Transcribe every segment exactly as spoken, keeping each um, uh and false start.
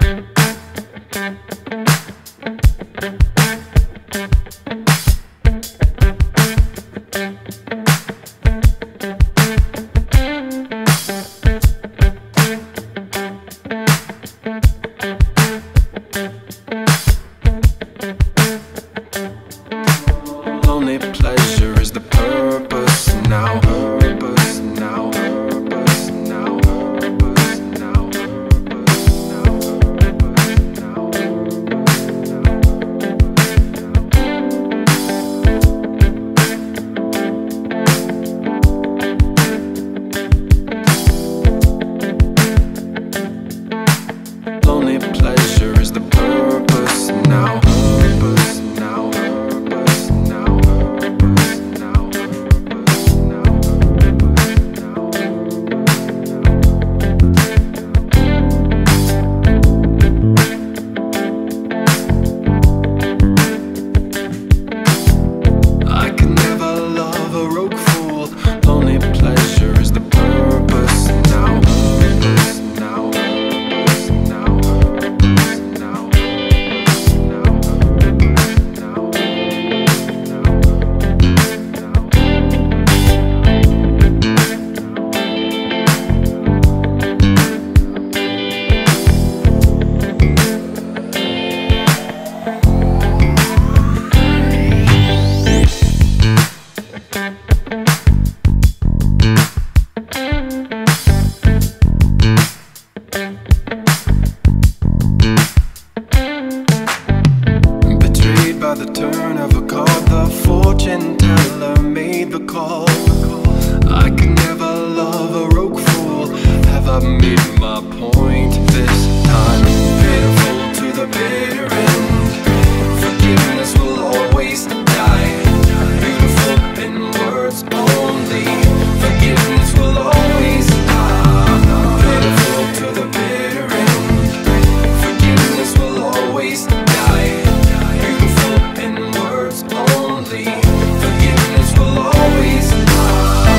Only pleasure is the purpose now. Purpose now. Purpose now. Purpose now. Purpose now. Purpose now. Only pleasure is the purpose now. Purpose now. Purpose now. Purpose now. Purpose now. I can never love a rogue fool. Only pleasure is the purpose now. Purpose now. Purpose now. Purpose now. Betrayed by the turn of a card, the fortune teller made the call. I can never love a rogue fool. Have I made my point this time? Pitiful to the bitter end. Forgiveness will always die. Beautiful in words only. Forgiveness will always die. Pitiful to the bitter end. Forgiveness will always die. Beautiful in words only. Forgiveness will always die.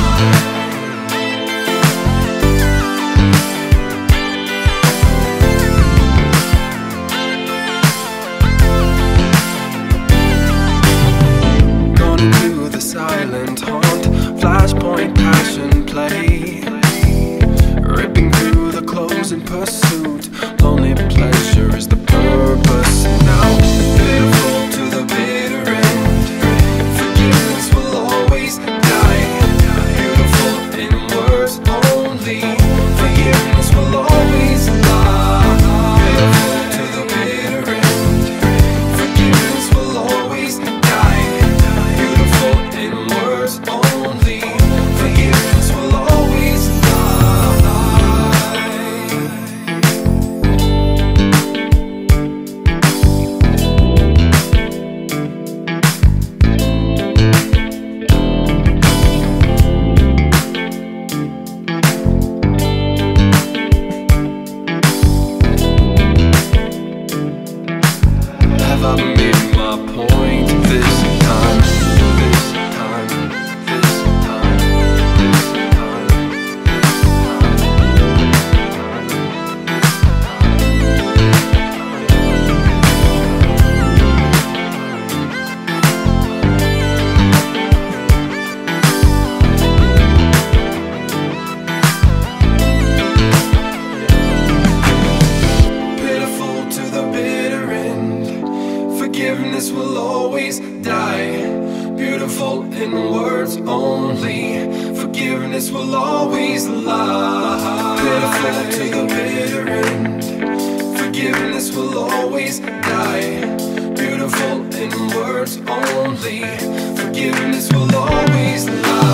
Gone into the silent haunt, flashpoint passion play, ripping through the clothes in pursuit. Lonely pleasure is the purpose now. Pitiful to the bitter end. Forgiveness will always die. Beautiful in words only. Forgiveness will always lie. Pitiful to the bitter end. Forgiveness will always die. Beautiful in words only. Forgiveness will always lie. Have I made my point this time? This time. This time. This time. Pitiful to the bitter end. Forgiveness will always die. Beautiful in words only. Forgiveness will always lie. Pitiful to the bitter end. Forgiveness will always die. Beautiful in words only. Forgiveness will always lie.